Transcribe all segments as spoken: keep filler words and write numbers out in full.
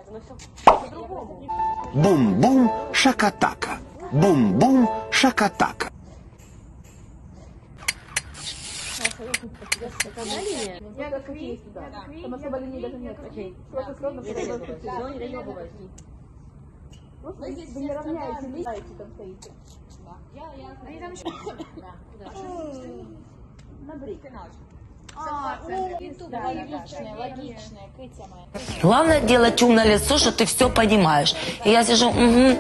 Бум-бум, шакатака. Бум-бум, шакатака. Я как есть туда. Там особо линии даже нет. Окей. Просто сложно, потому что не доебываешь. Просто вы не равняете линии, там стоите. Они там еще... На брик. А, логичное, логичное, Катя моя. Главное делать умное лицо, что ты все понимаешь. И я сижу, угу.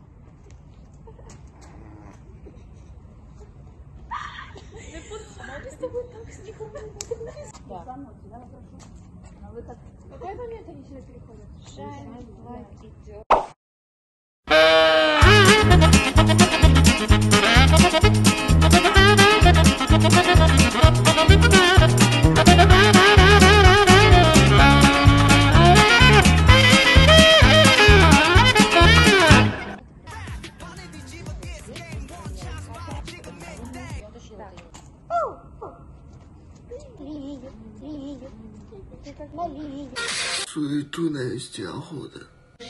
Какой момент они сюда переходят? Шаг, два, идет. Суету навести охота.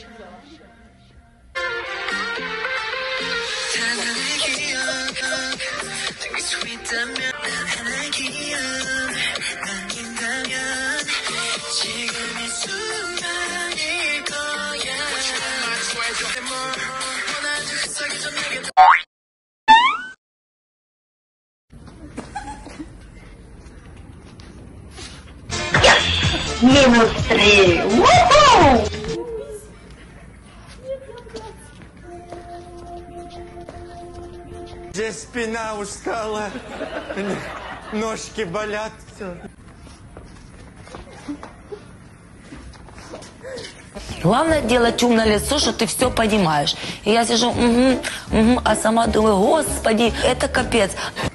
Минус три. У-ху! Здесь спина устала, ножки болят. Главное делать умное лицо, что ты все понимаешь. И я сижу, угу, угу, а сама думаю, господи, это капец.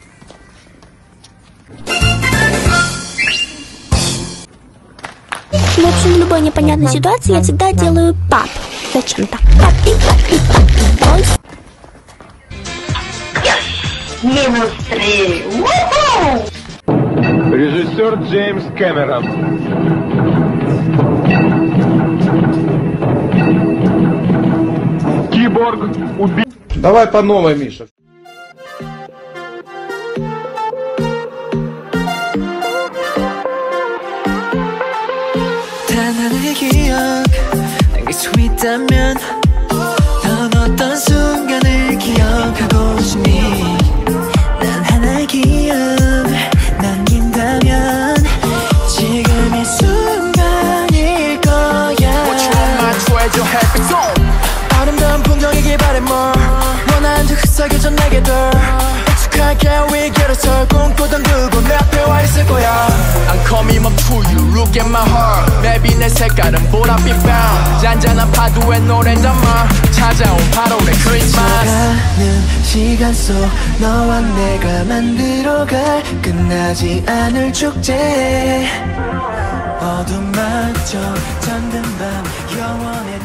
В общем, в любой непонятной ситуации я всегда делаю пап. Зачем-то. Папи, папи, папи. Минус три. У-ху! Режиссер Джеймс Кэмерон. Киборг убит. Давай по новой, Миша. 나의 기억 내게 스윗하면 넌 어떤 순간을 기억하고 싶니 난 하나의 기억 남긴다면 지금 이 순간일 거야 최저 햇빛 아름다운 풍경이길 바래 뭐 원하는 듯 흡사해져 내게들 익숙하게 위기로서 꿈꾸던 그곳 내 앞에 와 있을 거야 I'm coming up to you, look at my heart maybe 내 색깔은 보랏빛 밤 잔잔한 파도에 노래 담아 찾아온 팔월의 크리스마스 가는 시간 속 너와 내가 만들어갈 끝나지 않을 축제 어둠 막저 잠든 밤 영원해